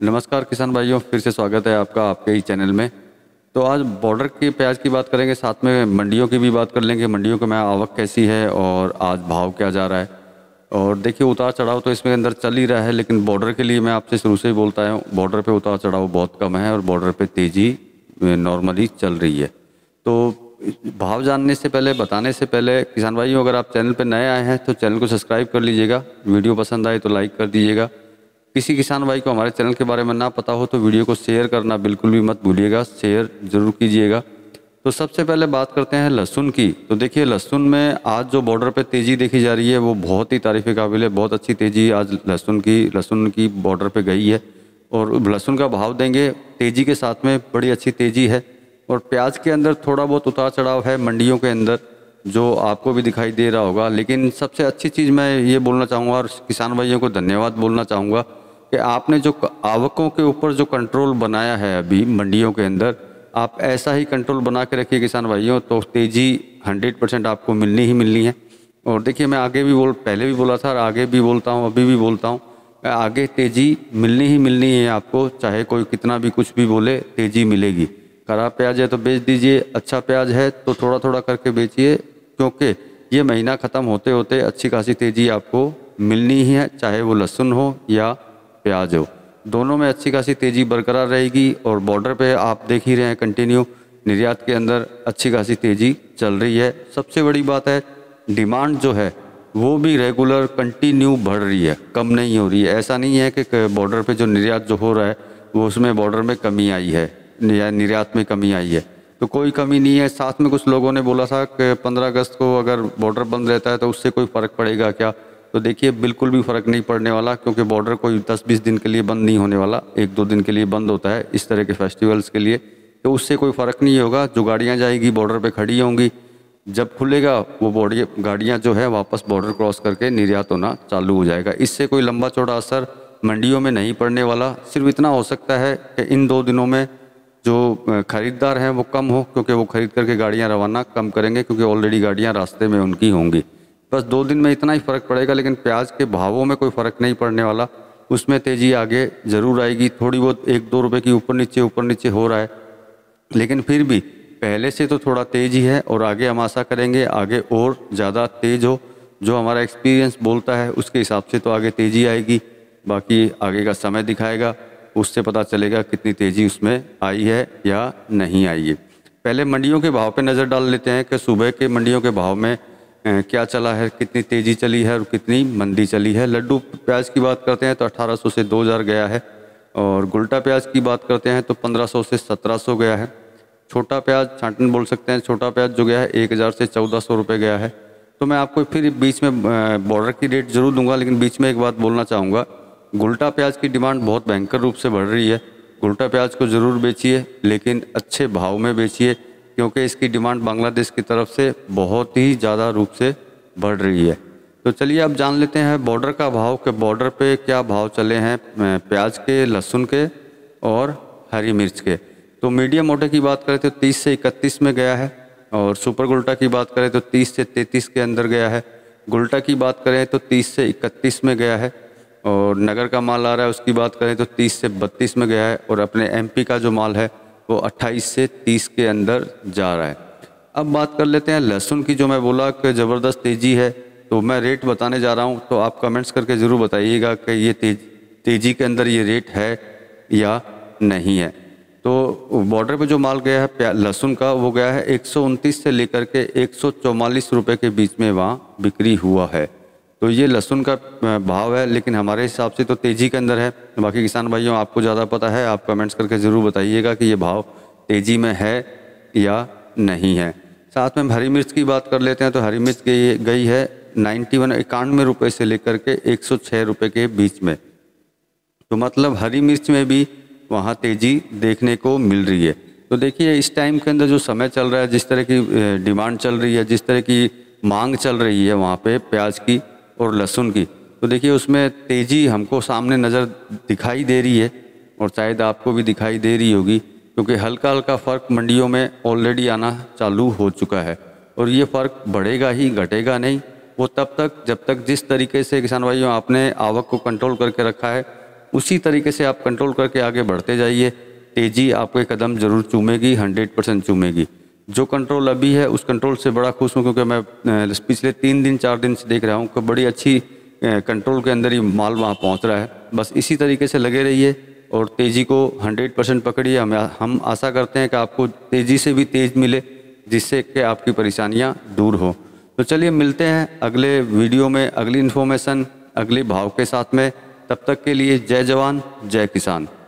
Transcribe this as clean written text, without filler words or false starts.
नमस्कार किसान भाइयों, फिर से स्वागत है आपका आपके ही चैनल में। तो आज बॉर्डर के प्याज की बात करेंगे, साथ में मंडियों की भी बात कर लेंगे। मंडियों में आवक कैसी है और आज भाव क्या जा रहा है। और देखिए, उतार चढ़ाव तो इसमें अंदर चल ही रहा है, लेकिन बॉर्डर के लिए मैं आपसे शुरू से ही बोलता हूँ, बॉर्डर पे उतार चढ़ाव बहुत कम है और बॉर्डर पे तेज़ी नॉर्मली चल रही है। तो भाव जानने से पहले, बताने से पहले किसान भाइयों, अगर आप चैनल पर नए आए हैं तो चैनल को सब्सक्राइब कर लीजिएगा। वीडियो पसंद आए तो लाइक कर दीजिएगा। किसी किसान भाई को हमारे चैनल के बारे में ना पता हो तो वीडियो को शेयर करना बिल्कुल भी मत भूलिएगा, शेयर जरूर कीजिएगा। तो सबसे पहले बात करते हैं लहसुन की। तो देखिए, लहसुन में आज जो बॉर्डर पे तेज़ी देखी जा रही है वो बहुत ही तारीफ़ काबिल है। बहुत अच्छी तेज़ी आज लहसुन की बॉर्डर पे गई है और लहसुन का भाव देंगे, तेज़ी के साथ में बड़ी अच्छी तेज़ी है। और प्याज के अंदर थोड़ा बहुत उतार चढ़ाव है मंडियों के अंदर, जो आपको भी दिखाई दे रहा होगा। लेकिन सबसे अच्छी चीज़ मैं ये बोलना चाहूँगा और किसान भाइयों को धन्यवाद बोलना चाहूँगा कि आपने जो आवकों के ऊपर जो कंट्रोल बनाया है अभी मंडियों के अंदर, आप ऐसा ही कंट्रोल बना के रखिए किसान भाइयों, तो तेज़ी 100% आपको मिलनी ही मिलनी है। और देखिए, मैं पहले भी बोला था और आगे भी बोलता हूँ, अभी भी बोलता हूँ, आगे तेज़ी मिलनी ही मिलनी है आपको। चाहे कोई कितना भी कुछ भी बोले, तेज़ी मिलेगी। खराब प्याज है तो बेच दीजिए, अच्छा प्याज है तो थोड़ा थोड़ा करके बेचिए, क्योंकि ये महीना ख़त्म होते होते अच्छी खासी तेज़ी आपको मिलनी ही है। चाहे वो लहसुन हो या प्याज हो, दोनों में अच्छी खासी तेज़ी बरकरार रहेगी। और बॉर्डर पे आप देख ही रहे हैं, कंटिन्यू निर्यात के अंदर अच्छी खासी तेज़ी चल रही है। सबसे बड़ी बात है, डिमांड जो है वो भी रेगुलर कंटिन्यू बढ़ रही है, कम नहीं हो रही है। ऐसा नहीं है कि बॉर्डर पे जो निर्यात जो हो रहा है वो उसमें बॉर्डर में कमी आई है या निर्यात में कमी आई है, तो कोई कमी नहीं है। साथ में कुछ लोगों ने बोला था कि 15 अगस्त को अगर बॉर्डर बंद रहता है तो उससे कोई फ़र्क पड़ेगा क्या। तो देखिए, बिल्कुल भी फ़र्क नहीं पड़ने वाला, क्योंकि बॉर्डर कोई 10-20 दिन के लिए बंद नहीं होने वाला। 1-2 दिन के लिए बंद होता है इस तरह के फेस्टिवल्स के लिए, तो उससे कोई फ़र्क नहीं होगा। जो गाड़ियाँ जाएगी बॉर्डर पे खड़ी होंगी, जब खुलेगा वो गाड़ियाँ जो है वापस बॉर्डर क्रॉस करके निर्यात होना चालू हो जाएगा। इससे कोई लंबा चौड़ा असर मंडियों में नहीं पड़ने वाला। सिर्फ इतना हो सकता है कि इन 2 दिनों में जो खरीदार हैं वो कम हो, क्योंकि वो खरीद करके गाड़ियाँ रवाना कम करेंगे, क्योंकि ऑलरेडी गाड़ियाँ रास्ते में उनकी होंगी। बस 2 दिन में इतना ही फ़र्क पड़ेगा, लेकिन प्याज के भावों में कोई फ़र्क नहीं पड़ने वाला। उसमें तेज़ी आगे ज़रूर आएगी, थोड़ी बहुत 1-2 रुपये की ऊपर नीचे हो रहा है, लेकिन फिर भी पहले से तो थोड़ा तेज़ ही है। और आगे हम आशा करेंगे आगे और ज़्यादा तेज़ हो। जो हमारा एक्सपीरियंस बोलता है उसके हिसाब से तो आगे तेज़ी आएगी, बाकी आगे का समय दिखाएगा, उससे पता चलेगा कितनी तेज़ी उसमें आई है या नहीं आई है। पहले मंडियों के भाव पे नज़र डाल लेते हैं कि सुबह के मंडियों के भाव में क्या चला है, कितनी तेज़ी चली है और कितनी मंदी चली है। लड्डू प्याज की बात करते हैं तो 1800 से 2000 गया है, और गुलटा प्याज की बात करते हैं तो 1500 से 1700 गया है। छोटा प्याज, छांटन बोल सकते हैं, छोटा प्याज जो गया है 1000 से 1400 रुपये गया है। तो मैं आपको फिर बीच में बॉर्डर की रेट ज़रूर दूंगा, लेकिन बीच में एक बात बोलना चाहूँगा, गुलटा प्याज की डिमांड बहुत भयंकर रूप से बढ़ रही है। गुलटा प्याज को ज़रूर बेचिए, लेकिन अच्छे भाव में बेचिए, क्योंकि इसकी डिमांड बांग्लादेश की तरफ से बहुत ही ज़्यादा रूप से बढ़ रही है। तो चलिए अब जान लेते हैं बॉर्डर का भाव, कि बॉर्डर पे क्या भाव चले हैं प्याज के, लहसुन के और हरी मिर्च के। तो मीडियम मोटे की बात करें तो 30 से 31 में गया है, और सुपर गुल्टा की बात करें तो 30 से 33 के अंदर गया है। गुल्टा की बात करें तो 30 से 31 में गया है, और नगर का माल आ रहा है उसकी बात करें तो 30 से 32 में गया है, और अपने एमपी का जो माल है वो 28 से 30 के अंदर जा रहा है। अब बात कर लेते हैं लहसुन की। जो मैं बोला कि ज़बरदस्त तेज़ी है, तो मैं रेट बताने जा रहा हूँ, तो आप कमेंट्स करके ज़रूर बताइएगा कि ये तेज़ी के अंदर ये रेट है या नहीं है। तो बॉर्डर पे जो माल गया है लहसुन का, वो गया है 129 से लेकर के 144 रुपये के बीच में वहाँ बिक्री हुआ है। तो ये लहसुन का भाव है, लेकिन हमारे हिसाब से तो तेज़ी के अंदर है। बाकी किसान भाइयों, आपको ज़्यादा पता है, आप कमेंट्स करके ज़रूर बताइएगा कि ये भाव तेज़ी में है या नहीं है। साथ में हरी मिर्च की बात कर लेते हैं, तो हरी मिर्च गई है 91 रुपये से लेकर के 106 रुपये के बीच में। तो मतलब हरी मिर्च में भी वहाँ तेज़ी देखने को मिल रही है। तो देखिए, इस टाइम के अंदर जो समय चल रहा है, जिस तरह की डिमांड चल रही है, जिस तरह की मांग चल रही है वहाँ पे प्याज की और लहसुन की, तो देखिए उसमें तेज़ी हमको सामने नज़र दिखाई दे रही है, और शायद आपको भी दिखाई दे रही होगी, क्योंकि हल्का हल्का फ़र्क मंडियों में ऑलरेडी आना चालू हो चुका है। और ये फ़र्क बढ़ेगा ही, घटेगा नहीं। वो तब तक जब तक जिस तरीके से किसान भाइयों आपने आवक को कंट्रोल करके रखा है, उसी तरीके से आप कंट्रोल करके आगे बढ़ते जाइए। तेज़ी आपके कदम ज़रूर चूमेगी, 100% चूमेगी। जो कंट्रोल अभी है उस कंट्रोल से बड़ा खुश हूँ, क्योंकि मैं पिछले 3 दिन 4 दिन से देख रहा हूँ कि बड़ी अच्छी कंट्रोल के अंदर ही माल वहाँ पहुँच रहा है। बस इसी तरीके से लगे रहिए और तेज़ी को 100% पकड़िए। हम आशा करते हैं कि आपको तेज़ी से भी तेज़ मिले, जिससे कि आपकी परेशानियाँ दूर हो। तो चलिए मिलते हैं अगले वीडियो में, अगली इन्फॉर्मेशन अगले भाव के साथ में। तब तक के लिए जय जवान जय किसान।